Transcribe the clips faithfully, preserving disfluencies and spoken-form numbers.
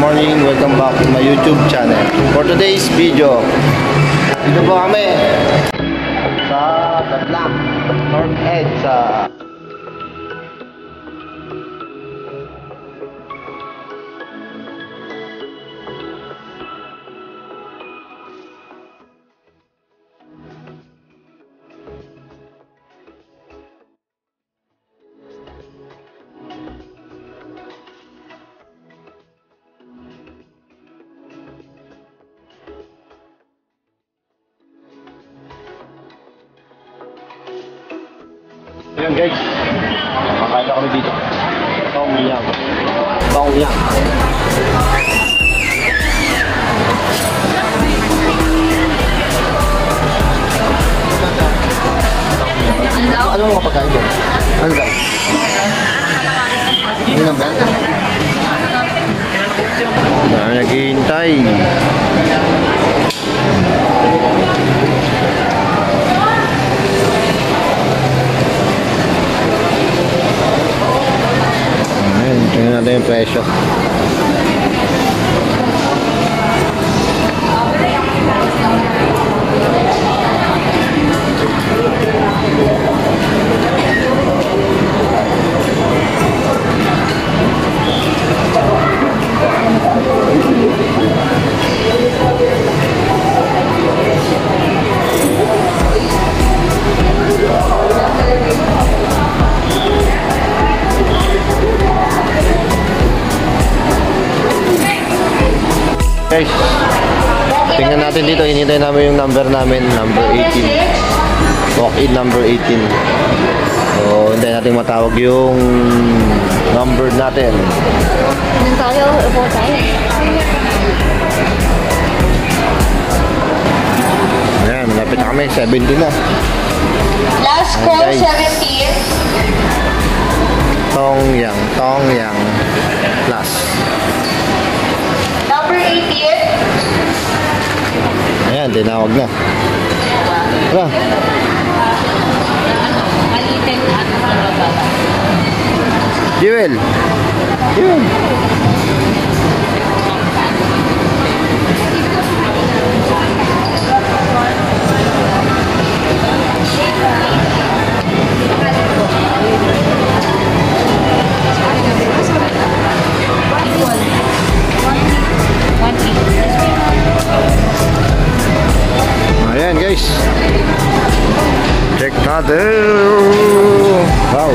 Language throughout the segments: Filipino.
morning, welcome back to my YouTube channel. For today's video, dito po kami sa Dadlac, North Edge sa Ayan guys, makain na kami dito. Tong yang. Tong yang. Ano mga pagkain dyan? Ano daw? Ano lang ba? Dami naghihintay. Tingnan natin yung presyo. Guys, tingnan natin dito, hinintay namin yung number namin, number eighteen, walk-in number eighteen. So, hintayin natin matawag yung number natin. Anong tayo? Upo tayo. Ayan, malapit na kami, seventeen na. Last call, seventeen. Tong yang, tong yang, plus. eighteen. Ayan, tinawag na. Hala. Jewel. Jewel. Ayan guys, check natin. Wow.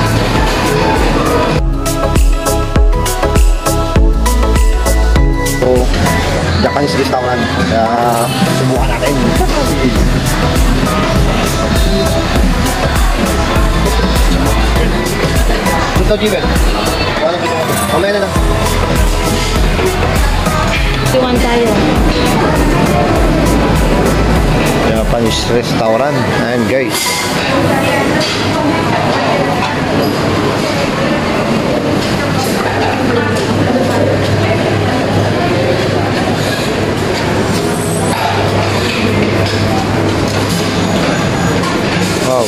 So, Japanese restaurant. Kaya subukan natin. Ito Jewel. Mamaya na lang. Iwan tayo. Japanese restaurant. Ayan guys. Wow.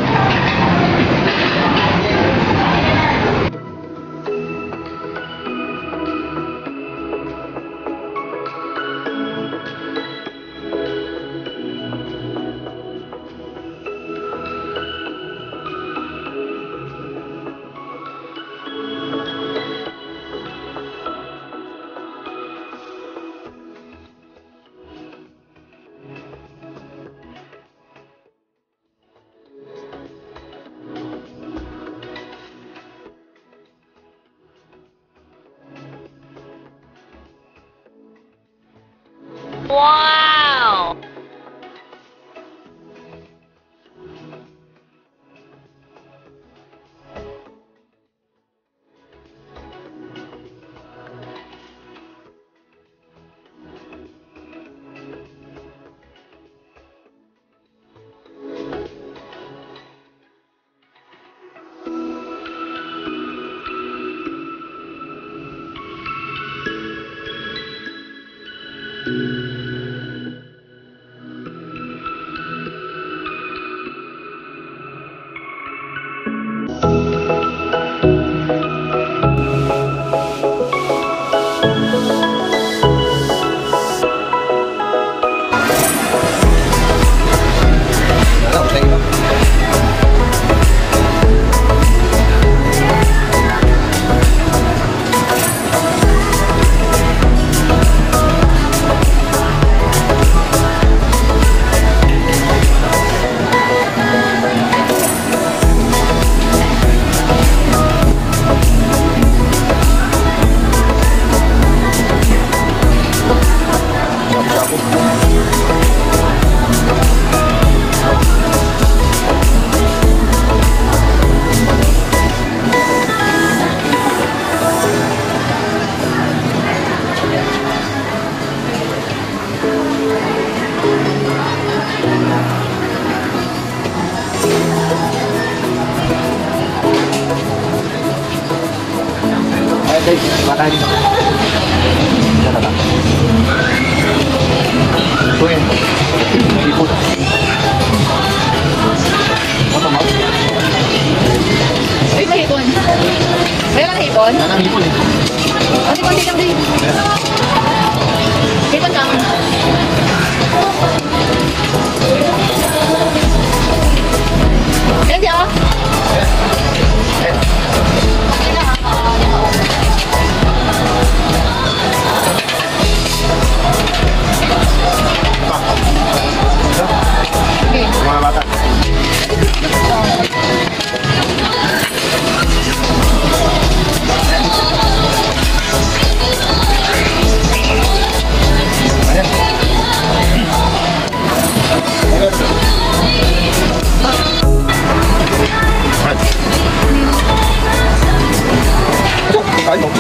Wow! tayo dito. Yan na. Ito yun. Ipot. Ano mo? Uy, may hipon. Mayroon kang hipon? Yan ang ipon eh. Ano konti lang din? Hipon lang. Yan siya. Okay. Mga bata. Ay, mo.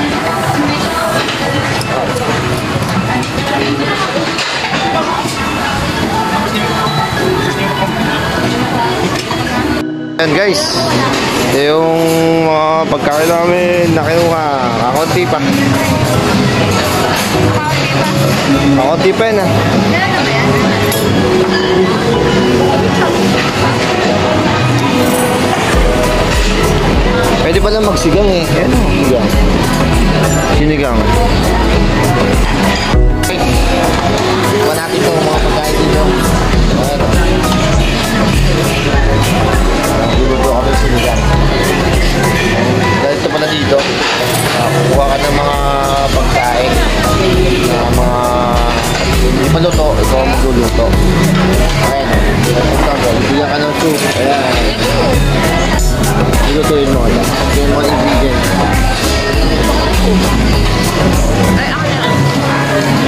Yan guys, ito yung mga pagkain namin nakinuha. Kakunti pa. Kakunti pa yan ah. Pwede pala magsigang eh. Ayan o, sigang. Sinigang. Iba natin itong mga pagkain dito. Ayan o. Luluto kami sinigang. Dahil ito pala dito, uh, kukuha ka ng mga pagkain na mga hindi pa luto, ikaw ang magluluto. Ayan o. Bigyan ka ng soup. Ayan. Lutuin mo yan. Ito yung mga ingredients. Ay, ako na.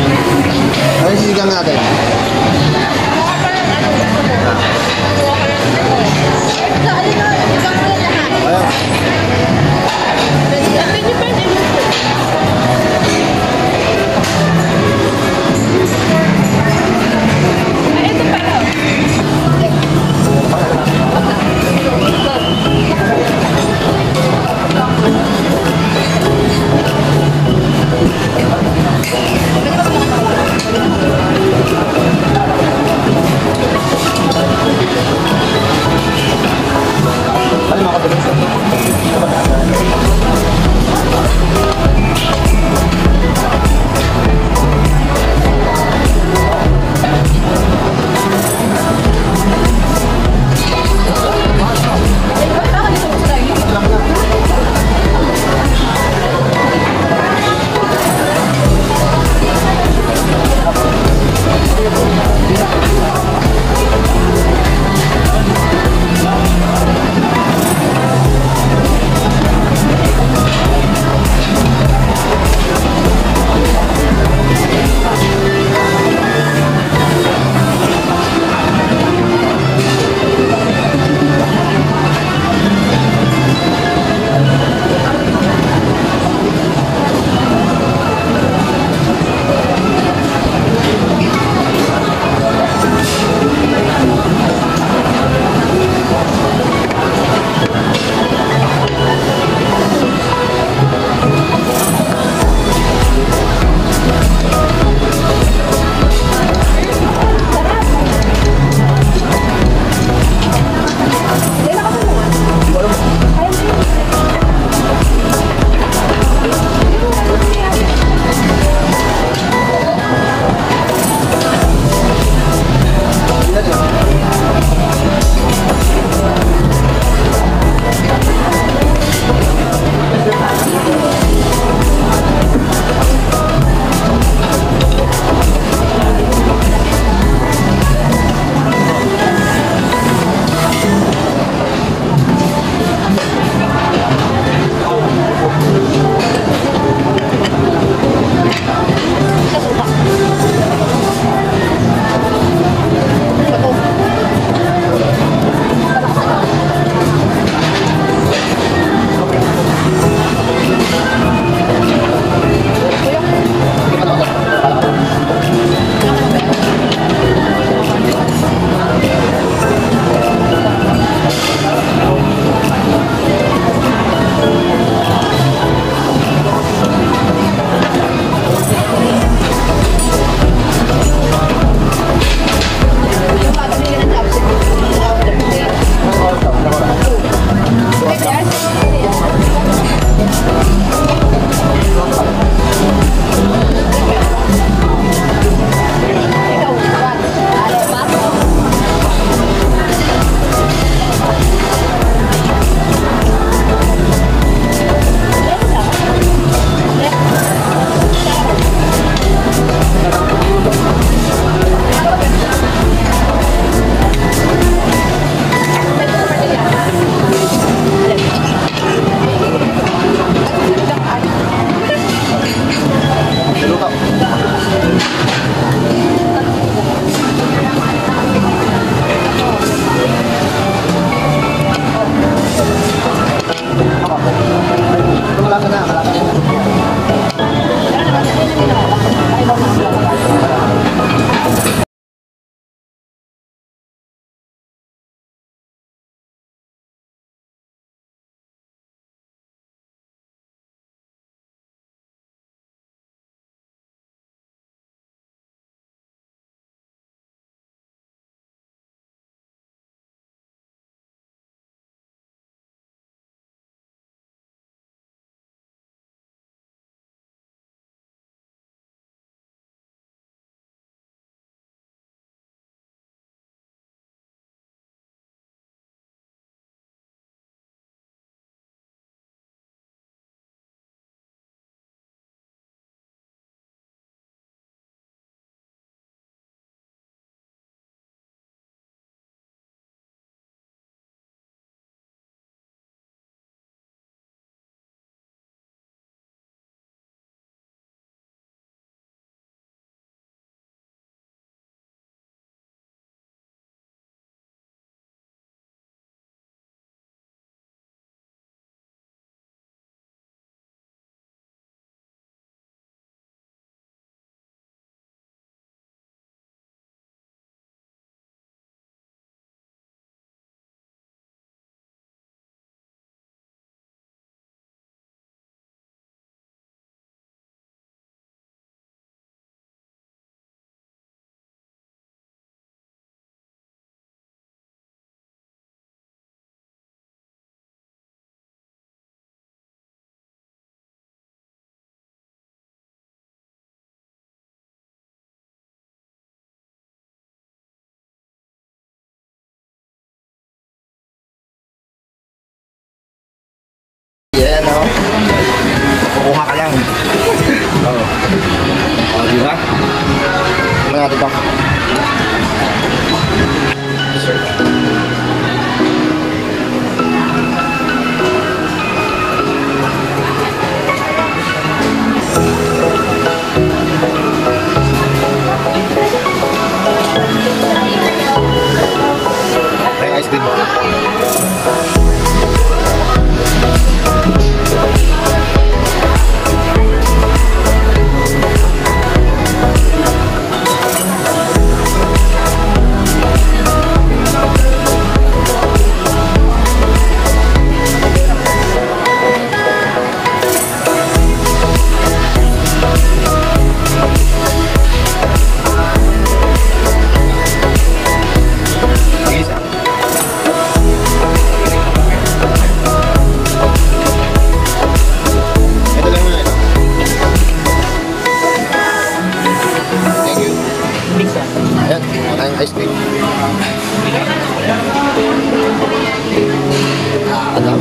Ano?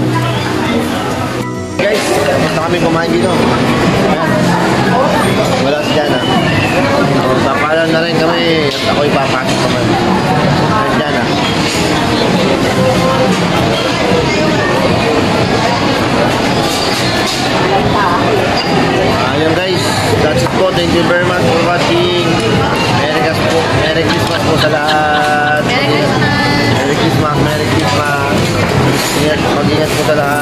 Guys, basta kami kumain dito. Ayan. Wala si Jana. So, papalan na rin kami at ako'y papasok naman. Ayan, Jana. Ayun guys, that's it po. Thank you very much for watching. Merry Christmas po, Merry Christmas po sa lahat. Merry Christmas! Merry Christmas, Merry Christmas. Ingat, mag-ingat po sa lahat.